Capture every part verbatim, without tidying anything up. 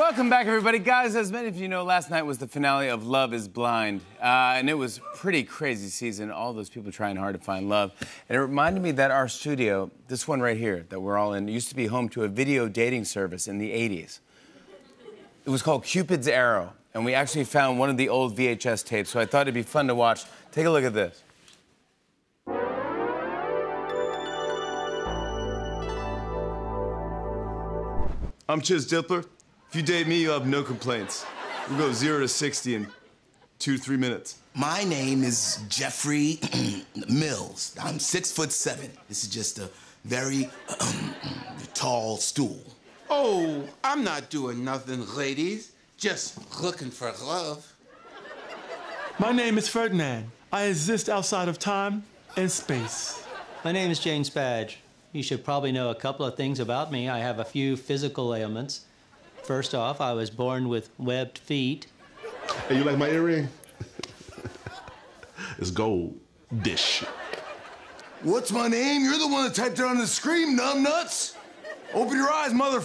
welcome back, everybody. Guys, as many of you know, last night was the finale of Love is Blind. Uh, and it was a pretty crazy season. All those people trying hard to find love. And it reminded me that our studio, this one right here that we're all in, used to be home to a video dating service in the eighties. It was called Cupid's Arrow. And we actually found one of the old V H S tapes, so I thought it'd be fun to watch. Take a look at this. I'm Chiz Dippler. If you date me, you'll have no complaints. We'll go zero to sixty in two to three minutes. My name is Jeffrey Mills. I'm six foot seven. This is just a very um, tall stool. Oh, I'm not doing nothing, ladies. Just looking for love. My name is Ferdinand. I exist outside of time and space. My name is Jane Spadge. You should probably know a couple of things about me. I have a few physical ailments. First off, I was born with webbed feet. Hey, you like my earring? It's gold. Dish. What's my name? You're the one that typed it on the screen, numbnuts. Open your eyes, mother.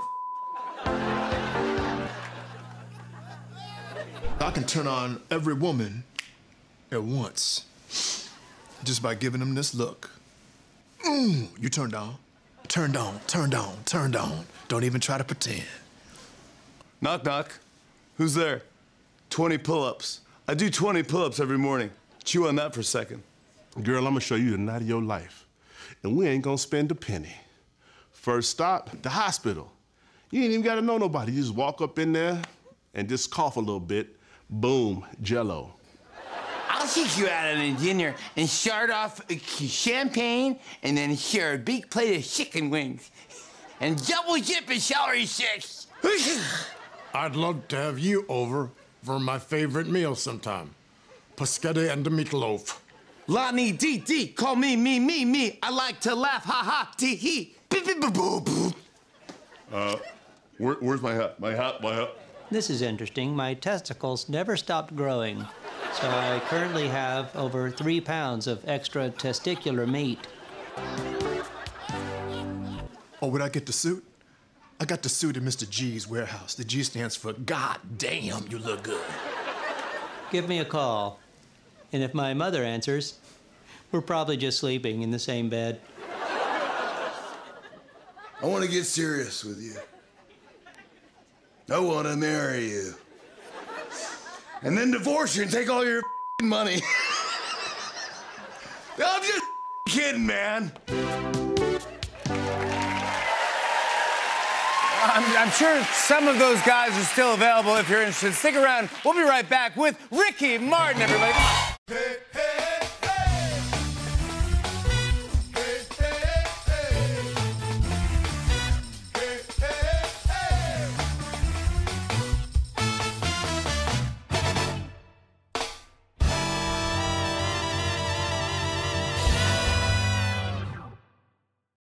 I can turn on every woman at once just by giving them this look. Mm, you turned on, turned on, turned on, turned on. Don't even try to pretend. Knock, knock. Who's there? twenty pull-ups. I do twenty pull-ups every morning. Chew on that for a second. Girl, I'm gonna show you the night of your life. And we ain't gonna spend a penny. First stop, the hospital. You ain't even gotta know nobody. You just walk up in there and just cough a little bit. Boom, Jello. I'll take you out on a dinner and start off with champagne and then share a big plate of chicken wings and double dip in celery sticks. I'd love to have you over for my favorite meal sometime. Paschetta and the meatloaf. Lonnie D D, call me, me, me, me. I like to laugh, ha ha, tee hee. Uh, where, where's my hat? My hat, my hat. This is interesting. My testicles never stopped growing. So I currently have over three pounds of extra testicular meat. Oh, would I get the suit? I got the suit at Mister G's warehouse. The G stands for God damn, you look good. Give me a call. And if my mother answers, we're probably just sleeping in the same bed. I want to get serious with you. I want to marry you. And then divorce you and take all your money. I'm just kidding, man. I'm, I'm sure some of those guys are still available if you're interested. Stick around. We'll be right back with Ricky Martin, everybody. Come on.